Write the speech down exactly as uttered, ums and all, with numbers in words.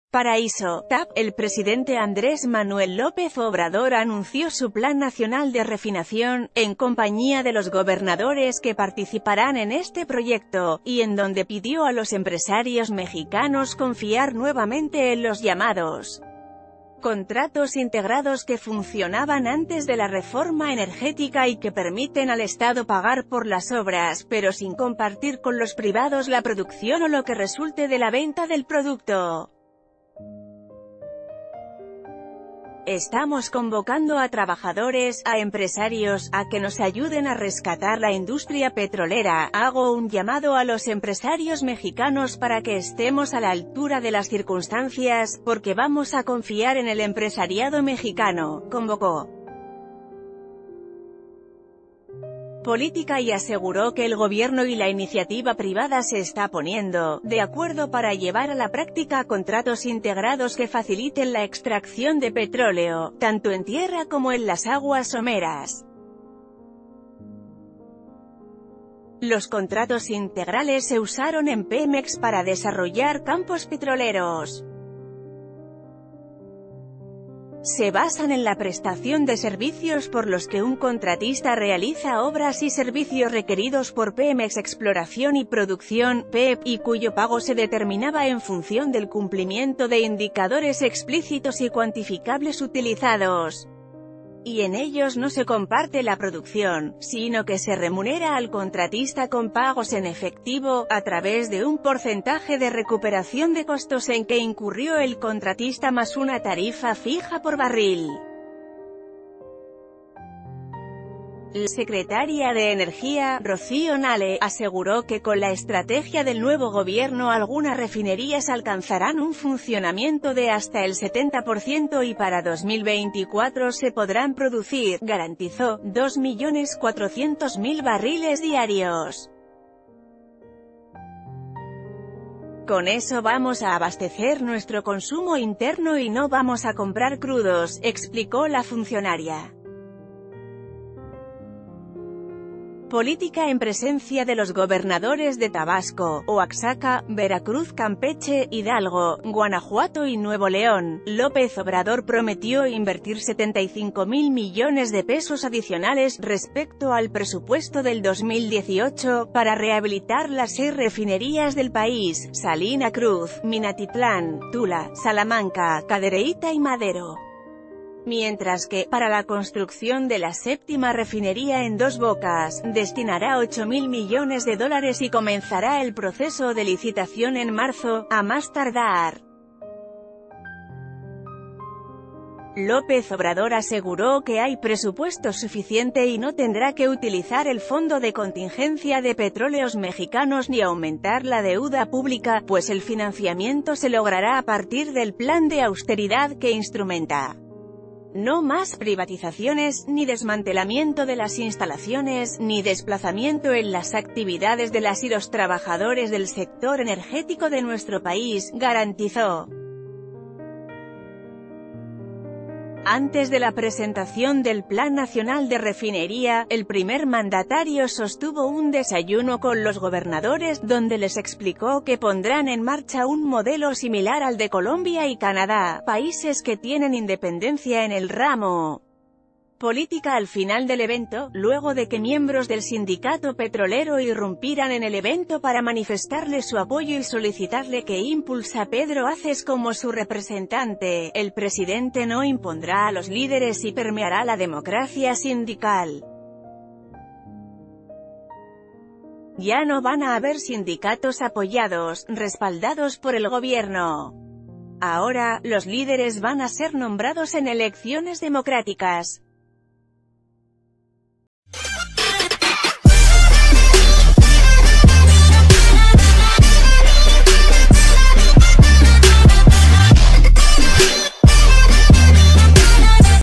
Paraíso, T A P, el presidente Andrés Manuel López Obrador anunció su Plan Nacional de Refinación, en compañía de los gobernadores que participarán en este proyecto, y en donde pidió a los empresarios mexicanos confiar nuevamente en los llamados contratos integrados que funcionaban antes de la reforma energética y que permiten al Estado pagar por las obras, pero sin compartir con los privados la producción o lo que resulte de la venta del producto. Estamos convocando a trabajadores, a empresarios, a que nos ayuden a rescatar la industria petrolera. Hago un llamado a los empresarios mexicanos para que estemos a la altura de las circunstancias, porque vamos a confiar en el empresariado mexicano, convocó. Política y aseguró que el gobierno y la iniciativa privada se está poniendo de acuerdo para llevar a la práctica contratos integrados que faciliten la extracción de petróleo, tanto en tierra como en las aguas someras. Los contratos integrales se usaron en Pemex para desarrollar campos petroleros. Se basan en la prestación de servicios por los que un contratista realiza obras y servicios requeridos por Pemex Exploración y Producción, P E P, y cuyo pago se determinaba en función del cumplimiento de indicadores explícitos y cuantificables utilizados. Y en ellos no se comparte la producción, sino que se remunera al contratista con pagos en efectivo, a través de un porcentaje de recuperación de costos en que incurrió el contratista más una tarifa fija por barril. La secretaria de Energía, Rocío Nale, aseguró que con la estrategia del nuevo gobierno algunas refinerías alcanzarán un funcionamiento de hasta el setenta por ciento y para dos mil veinticuatro se podrán producir, garantizó, dos millones cuatrocientos mil barriles diarios. Con eso vamos a abastecer nuestro consumo interno y no vamos a comprar crudos, explicó la funcionaria. Política en presencia de los gobernadores de Tabasco, Oaxaca, Veracruz, Campeche, Hidalgo, Guanajuato y Nuevo León. López Obrador prometió invertir setenta y cinco mil millones de pesos adicionales respecto al presupuesto del dos mil dieciocho, para rehabilitar las seis refinerías del país: Salina Cruz, Minatitlán, Tula, Salamanca, Cadereyta y Madero. Mientras que, para la construcción de la séptima refinería en Dos Bocas, destinará ocho mil millones de dólares y comenzará el proceso de licitación en marzo, a más tardar. López Obrador aseguró que hay presupuesto suficiente y no tendrá que utilizar el Fondo de Contingencia de Petróleos Mexicanos ni aumentar la deuda pública, pues el financiamiento se logrará a partir del plan de austeridad que instrumenta. No más privatizaciones, ni desmantelamiento de las instalaciones, ni desplazamiento en las actividades de las y los trabajadores del sector energético de nuestro país, garantizó. Antes de la presentación del Plan Nacional de Refinería, el primer mandatario sostuvo un desayuno con los gobernadores, donde les explicó que pondrán en marcha un modelo similar al de Colombia y Canadá, países que tienen independencia en el ramo. Política. Al final del evento, luego de que miembros del sindicato petrolero irrumpieran en el evento para manifestarle su apoyo y solicitarle que impulsa a Pedro Aces como su representante, el presidente no impondrá a los líderes y permeará la democracia sindical. Ya no van a haber sindicatos apoyados, respaldados por el gobierno. Ahora, los líderes van a ser nombrados en elecciones democráticas.